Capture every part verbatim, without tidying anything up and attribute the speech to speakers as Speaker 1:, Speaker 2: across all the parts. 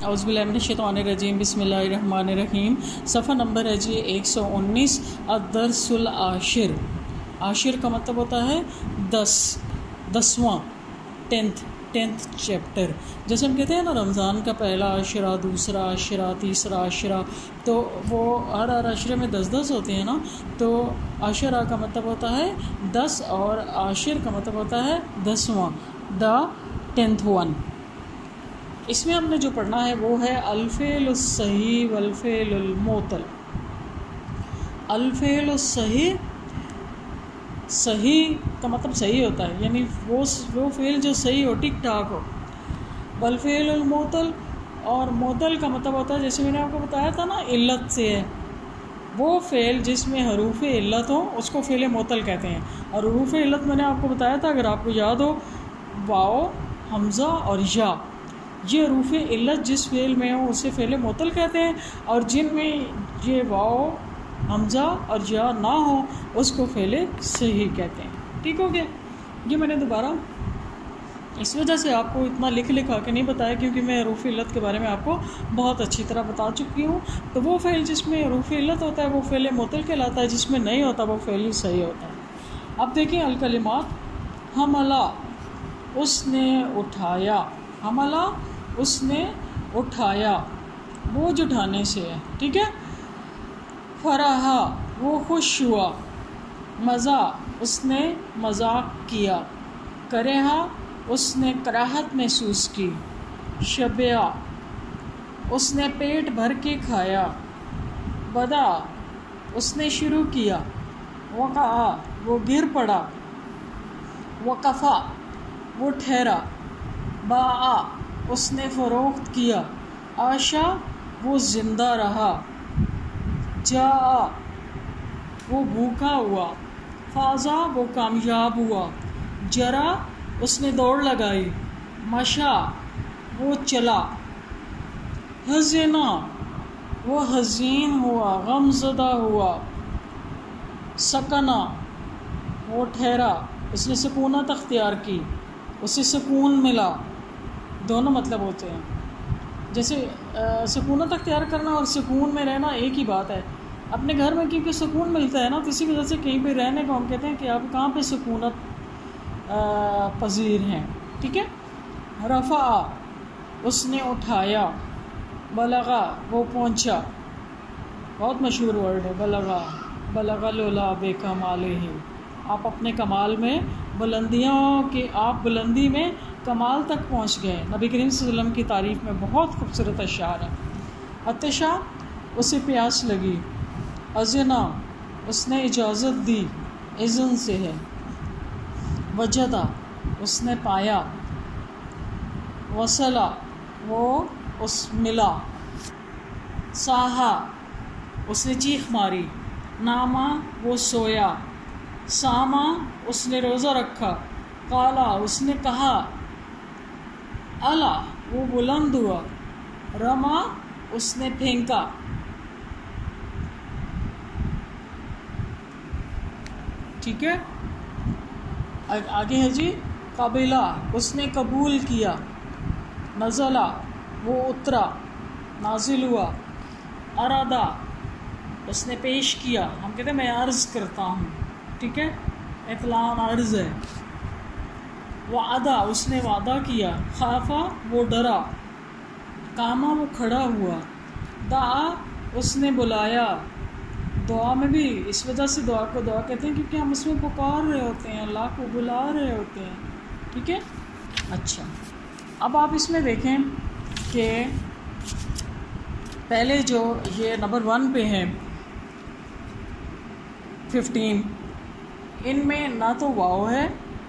Speaker 1: اعوذ باللہ من الشیطان الرجیم بسم اللہ الرحمن الرحیم. صفحہ نمبر ہے جی ایک سو انیس. الدرس العاشر. عاشر کا مطلب ہوتا ہے دس، دسواں، ٹینتھ ٹینتھ چیپٹر. جیسے ہم کہتے ہیں نا رمضان کا پہلا عشرہ، دوسرا عشرہ، تیسرا عشرہ، تو وہ ہر ہر عشرے میں دس دس ہوتے ہیں نا. تو عشرہ کا مطلب ہوتا ہے دس اور عاشر کا مطلب ہوتا ہے دسواں، دا ٹینتھ ون. اس میں ہم نے جو پڑھنا ہے وہ ہے الفعل الصحیح والفعل المعطل. الفعل الصحیح، صحیح کا مطلب صحیح ہوتا ہے، یعنی وہ وہ فعل جو صحیح ہو، ٹھیک ٹھاک ہو. والفعل المعطل، اور معطل کا مطلب ہوتا ہے جیسے میں نے آپ کو بتایا تھا نا علت سے ہے، وہ فعل جس میں حروف علت ہوں اس کو فعل معطل کہتے ہیں. اور حروف علت میں نے آپ کو بتایا تھا، اگر آپ کو یاد ہو، واو، حمزہ اور یا، یہ حروف علت جس فعل میں ہوں اسے فعل معطل کہتے ہیں، اور جن میں یہ واو، حمزہ اور یا نہ ہو اس کو فعل صحیح کہتے ہیں. ٹھیک ہو گیا؟ یہ میں نے دوبارہ اس وجہ سے آپ کو اتنا لکھ لکھا کے نہیں بتایا کیونکہ میں حروف علت کے بارے میں آپ کو بہت اچھی طرح بتا چکی ہوں. تو وہ فعل جس میں حروف علت ہوتا ہے وہ فعل معطل کہلاتا ہے، جس میں نہیں ہوتا وہ فعل صحیح ہوتا ہے. اب دیکھیں الکلمات. حملہ، اس نے اٹھایا. حملہ، اس نے اٹھایا، بوجھ اٹھانے سے ہے. ٹھیک ہے. فرح، وہ خوش ہوا. مزہ، اس نے مذاق کیا. کرہ، اس نے کراہت محسوس کی. شبع، اس نے پیٹ بھر کے کھایا. بدا، اس نے شروع کیا. وقع، وہ گر پڑا. وقفا، وہ ٹھہرا. باع، اس نے فروخت کیا. عاشا، وہ زندہ رہا. جاء، وہ بھوکا ہوا. فازا، وہ کامیاب ہوا. جرا، اس نے دوڑ لگائی. مشا، وہ چلا. حزنا، وہ حزین ہوا، غم زدہ ہوا. سکنا، وہ ٹھہرا، اس نے سکونت اختیار کی، اسے سکون ملا. دونوں مطلب ہوتے ہیں. جیسے سکونت اختیار کرنا اور سکون میں رہنا ایک ہی بات ہے. اپنے گھر میں کیونکہ سکون ملتا ہے نا، تو اسی وجہ سے کہیں پہ رہنے کو ہم کہتے ہیں کہ آپ کہاں پہ سکونت پذیر ہیں. ٹھیک ہے. رفع، اس نے اٹھایا. بلغا، وہ پہنچا. بہت مشہور ورڈ ہے بلغا. بلغ العلا بکمالہ، آپ اپنے کمال میں بلندیوں کے آپ بلندی میں کمال تک پہنچ گئے. نبی کریم صلی اللہ علیہ وسلم کی تعریف میں بہت خوبصورت اشعار ہیں. عطشا، اسے پیاس لگی. اذنا، اس نے اجازت دی، اذن سے ہے. وجدا، اس نے پایا. وصلا، وہ اس ملا. صاحا، اس نے چیخ ماری. ناما، وہ سویا. ساما، اس نے روزہ رکھا. قالا، اس نے کہا. الا، وہ بلند ہوا. رما، اس نے پھینکا. ٹھیک ہے. آگے ہے جی. قبلہ، اس نے قبول کیا. نزلہ، وہ اترا، نازل ہوا. ارادہ، اس نے پیش کیا. ہم کہتے ہیں میں عرض کرتا ہوں. ٹھیک ہے. اطلاع عرض ہے. وعدہ، اس نے وعدہ کیا. خافا، وہ ڈرا. قاما، وہ کھڑا ہوا. دعا، اس نے بلایا. دعا میں بھی اس وجہ سے دعا کو دعا کہتے ہیں کیونکہ ہم اس میں پکار رہے ہوتے ہیں، اللہ کو بلا رہے ہوتے ہیں. ٹھیک ہے. اچھا، اب آپ اس میں دیکھیں کہ پہلے جو یہ نمبر ون پہ ہے ففٹین، ان میں نہ تو واو ہے،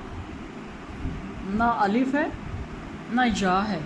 Speaker 1: نہ الف ہے، نہ یا ہے.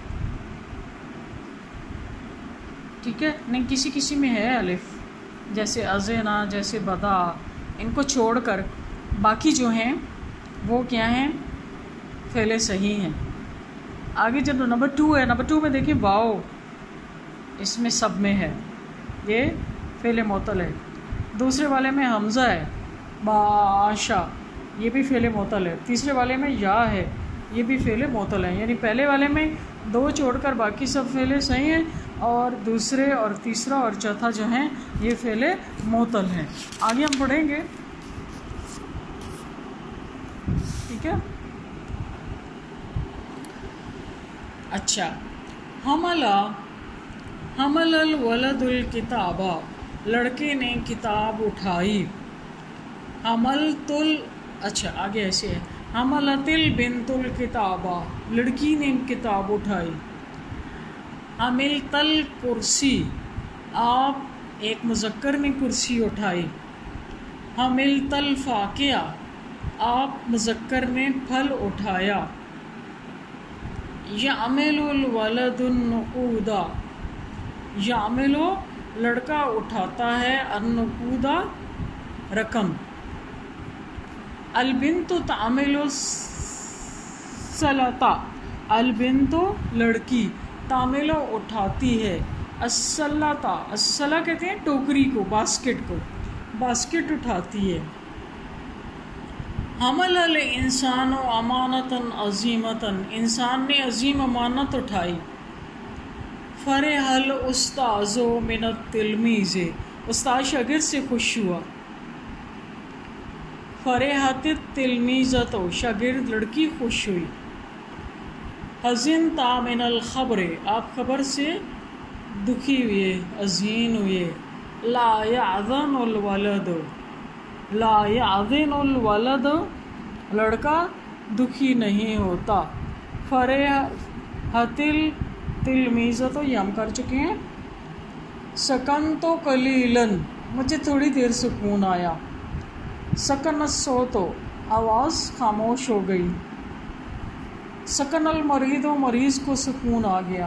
Speaker 1: ٹھیک ہے. نہیں، کسی کسی میں ہے الف، جیسے ازنا، جیسے بدا. ان کو چھوڑ کر باقی جو ہیں وہ کیا ہیں؟ فعل صحیح ہیں. آگے جب نمبر ٹو ہے، نمبر ٹو میں دیکھیں واو اس میں سب میں ہے، یہ فعل معطل ہے. دوسرے والے میں حمزہ ہے، باشا، یہ بھی فعل معطل ہے. تیسرے والے میں یا ہے، یہ بھی فعل معطل ہیں، یعنی پہلے والے میں دو چھوڑ کر باقی سب فعل صحیح ہیں، اور دوسرے اور تیسرا اور چوتھا جو ہیں یہ فعل معطل ہیں۔ آگے ہم پڑھیں گے، ٹھیک ہے۔ اچھا، حملہ حمل الولد الکتابہ، لڑکے نے کتاب اٹھائی۔ حملت ال اچھا آگے ایسے ہے، حملت البنت الکتابہ، لڑکی نے کتاب اٹھائی۔ حملت الکرسی، آپ ایک مذکر نے کرسی اٹھائی۔ حملت الفاکہہ، آپ مذکر نے پھل اٹھایا۔ یعمل الولد النقود، یعمل لڑکا اٹھاتا ہے، النقود رقم۔ البنت تعمل الصلاۃ، البنت لڑکی، تعمل اٹھاتی ہے، الصلاۃ، الصلاۃ کہتے ہیں ٹوکری کو، باسکٹ کو، باسکٹ اٹھاتی ہے۔ حمل الانسان امانۃ عظیمۃ، انسان نے عظیم امانت اٹھائی۔ فرح الاستاذ من التلمیذ، استاد شاگرد سے خوش ہوا۔ فرحت التلمیذۃ، شاگرد لڑکی خوش ہوئی۔ حزنت من الخبر، آپ خبر سے دکھی ہوئے، حزین ہوئے۔ لا یحزن الولد، لا یحزن الولد، لڑکا دکھی نہیں ہوتا۔ فرحت التلمیذۃ، یہ ہم کر چکے ہیں۔ سکنت قلیلاً، مجھے تھوڑی دیر سکون آیا۔ سکن الصوت، آواز خاموش ہو گئی۔ سکن المریض، مریض کو سکون آ گیا۔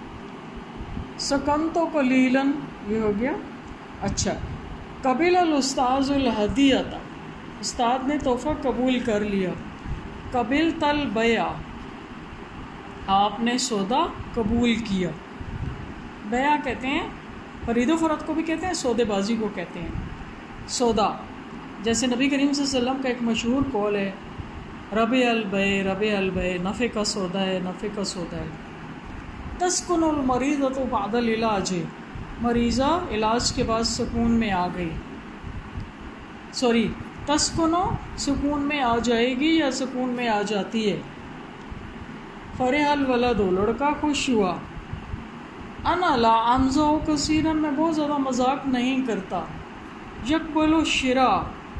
Speaker 1: سکنت قلیلاً، یہ ہو گیا۔ اچھا، قبل الاستاذ الہدیۃ، استاد نے تحفہ قبول کر لیا۔ قبلت البیع، آپ نے سودا قبول کیا۔ بیع کہتے ہیں خرید و فروخت کو بھی کہتے ہیں، سودے بازی کو کہتے ہیں، سودا۔ جیسے نبی کریم صلی اللہ علیہ وسلم کا ایک مشہور قول ہے، ربیع البیع، ربیع البیع، نفع کا سودا ہے، نفع کا سودا ہے۔ تسکن المریضۃ بعد العلاج، مریضہ علاج کے بعد سکون میں آ گئی۔ سوری، تسکنو سکون میں آ جائے گی یا سکون میں آ جاتی ہے۔ فرح الولد، لڑکا خوش ہوا۔ انا لا امزح کثیرا، میں بہت زیادہ مذاق نہیں کرتا۔ یقبل الشراء،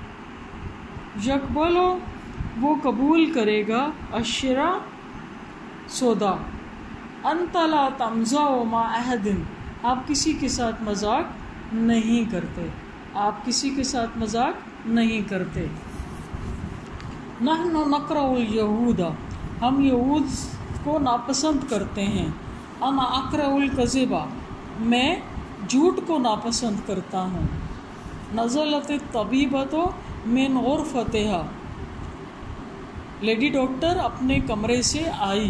Speaker 1: یقبل وہ قبول کرے گا، الشراء سودا۔ انت لا تمزح مع احد، آپ کسی کے ساتھ مذاق نہیں کرتے، آپ کسی کے ساتھ مذاق نہیں کرتے۔ نحن نکرہ الیہود، ہم یہود کو ناپسند کرتے ہیں۔ انا اکرہ الکذب، میں جھوٹ کو ناپسند کرتا ہوں۔ نزلت الطبیبۃ من غرفتہا، لیڈی ڈاکٹر اپنے کمرے سے آئی۔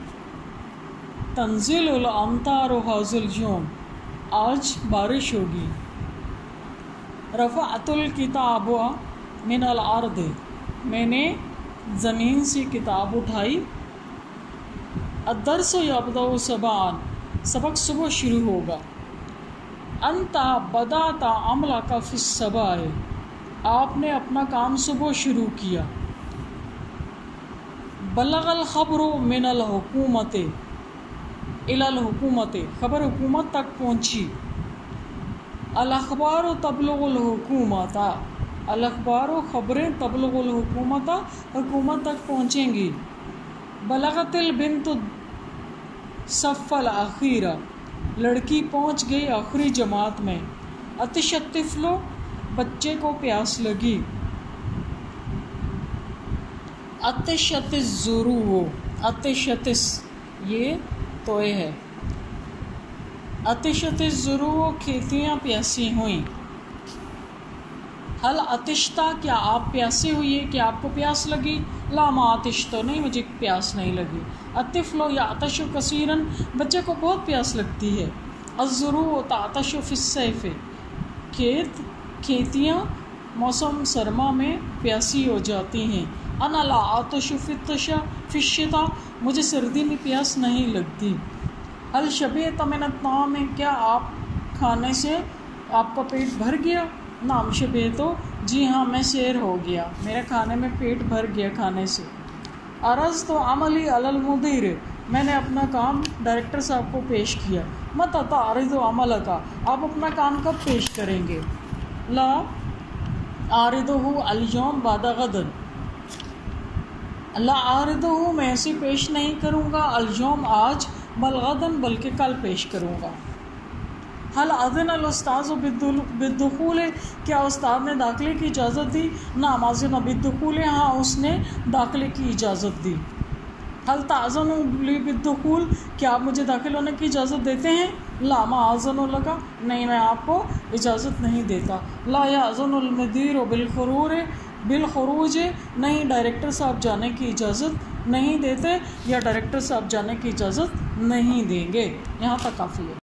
Speaker 1: تنزل الامطار ھذا اليوم، آج بارش ہوگی۔ رفعت الکتاب من الارض، میں نے زمین سے کتاب اٹھائی۔ الدرس یبدأ صباحا، سبق صبح شروع ہوگا۔ انت بدأت عملک فی الصباح، آپ نے اپنا کام صبح شروع کیا۔ بلغ الخبر من الحکومت الی الحکومت، خبر حکومت تک پہنچی۔ الاخبار تبلغ الحکومت، الاخبار خبریں تبلغ الحکومت، حکومت تک پہنچیں گی۔ بلغت البنت صف الاخیر، لڑکی پہنچ گئی آخری جماعت میں۔ عطش الطفل، بچے کو پیاس لگی۔ عطشت الزروع، عطشت، یہ توئے ہے۔ عطشت الزروع، کھیتیاں پیاسی ہوئیں۔ حل عطشتا، کیا آپ پیاسے ہوئے، کیا آپ کو پیاس لگی؟ لا ما عطشت، نہیں مجھے پیاس نہیں لگی۔ الطفل یعطش کثیرا، بچے کو بہت پیاس لگتی ہے۔ الزروع تعطش فی الصیف، کھیت کھیتیاں موسم سرما میں پیاسی ہو جاتی ہیں۔ انا لا آتش فی الشتاء، مجھے سردی میں پیاس نہیں لگتی. هل شبعت من الطعام، کیا آپ کھانے سے آپ کا پیٹ بھر گیا؟ نعم شبعت، جی ہاں میں سیر ہو گیا، میرے کھانے میں پیٹ بھر گیا کھانے سے. عرضت عملی علی المدیر، میں نے اپنا کام ڈائریکٹر صاحب کو پیش کیا. متی تعرض عملک، آپ اپنا کام کب پیش کریں گے؟ لا اعرضہ اليوم بعد غد، لا اعرضہ میں اسے پیش نہیں کروں گا اليوم آج، بل غداً بلکہ کل پیش کروں گا. هل اذن الاستاذ بالدخول، کیا استاد نے داخلے کی اجازت دی؟ نعم اذن بالدخول، ہاں اس نے داخلے کی اجازت دی. هل تأذن لی بالدخول، کیا آپ مجھے داخل ہونے کی اجازت دیتے ہیں؟ لا ما اذن لک، نہیں میں آپ کو اجازت نہیں دیتا. لا یأذن المدیر بالخروج بالخروج، نہیں ڈائریکٹر صاحب جانے کی اجازت نہیں دیتے، یا ڈائریکٹر صاحب جانے کی اجازت نہیں دیں گے. یہاں تک کافی ہے.